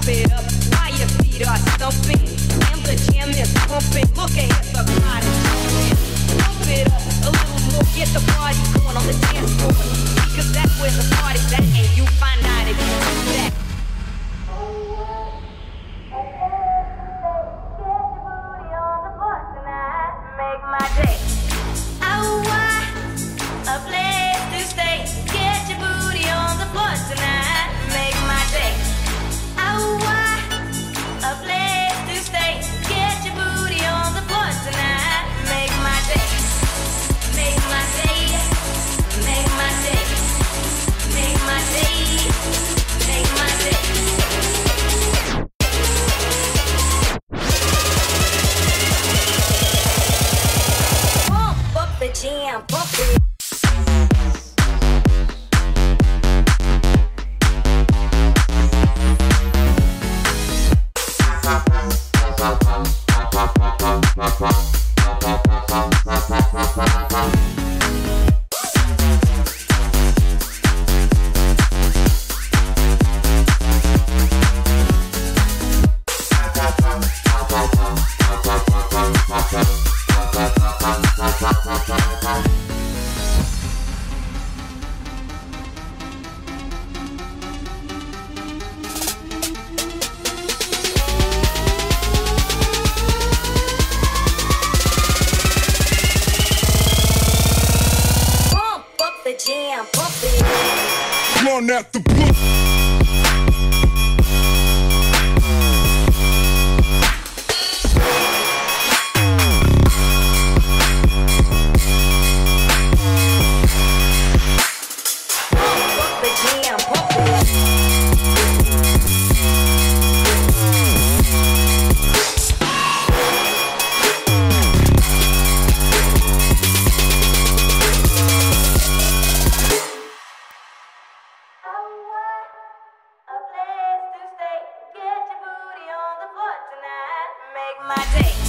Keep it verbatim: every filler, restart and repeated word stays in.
it up while your feet are stumping and the jam is pumping. Look ahead, the crowd is jumping. Pump it up a little more, get the party going on the dance floor, because that's where the party's at, and you find out if you do that. Make my day. Oh, what a place to stay. Get your booty on the floor tonight. Make my day. Oh, what a place to stay. Get your booty on the floor tonight. Make my day. Make my day. Make my day. Make my day. Make my day. The jam, bump it. Run at the book. My day.